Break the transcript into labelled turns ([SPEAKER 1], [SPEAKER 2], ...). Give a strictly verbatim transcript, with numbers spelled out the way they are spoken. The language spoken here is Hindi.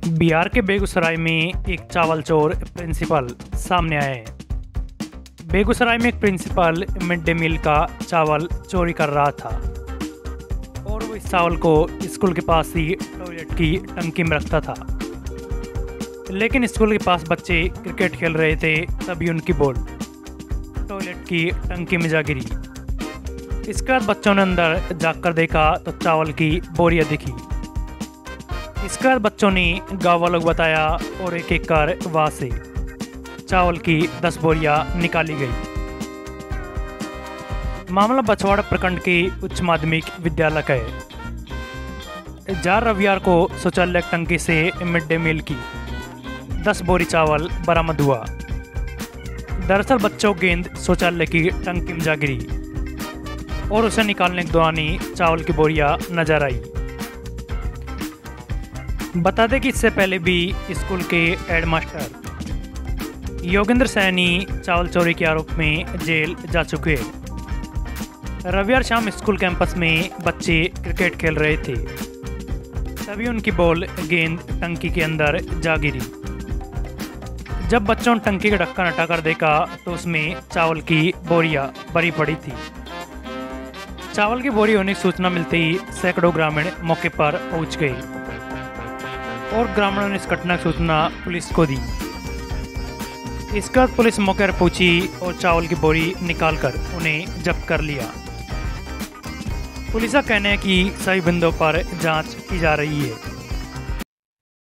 [SPEAKER 1] बिहार के बेगूसराय में एक चावल चोर प्रिंसिपल सामने आए हैं। बेगूसराय में एक प्रिंसिपल मिड डे मील का चावल चोरी कर रहा था और वो इस चावल को स्कूल के पास ही टॉयलेट की टंकी में रखता था। लेकिन स्कूल के पास बच्चे क्रिकेट खेल रहे थे, तभी उनकी बॉल टॉयलेट की टंकी में जा गिरी। इसके बाद बच्चों ने अंदर जाकर देखा तो चावल की बोरियां दिखी। इसके बाद बच्चों ने गाँव वालों को बताया और एक एक कर वहाँ से चावल की दस बोरियां निकाली गई। मामला बछवाड़ा प्रखंड के उच्च माध्यमिक विद्यालय का है। चार रविवार को शौचालय टंकी से मिड डे मील की दस बोरी चावल बरामद हुआ। दरअसल बच्चों गेंद शौचालय की टंकी में जा गिरी और उसे निकालने के दौरान ही चावल की बोरियां नजर आई। बता दें कि इससे पहले भी स्कूल के हेडमास्टर योगेंद्र सैनी चावल चोरी के आरोप में जेल जा चुके हैं। रविवार शाम स्कूल कैंपस में बच्चे क्रिकेट खेल रहे थे, तभी उनकी बॉल गेंद टंकी के अंदर जा गिरी। जब बच्चों ने टंकी का ढक्कन हटाकर देखा तो उसमें चावल की बोरियां भरी पड़ी थी। चावल की बोरी होने की सूचना मिलते ही सैकड़ों ग्रामीण मौके पर पहुंच गए और ग्रामीणों ने इस घटना की सूचना पुलिस को दी। इसके बाद पुलिस मौके पर पहुंची और चावल की बोरी निकालकर उन्हें जब्त कर लिया। पुलिस का कहना है कि सभी बिंदुओं पर जांच की जा रही है।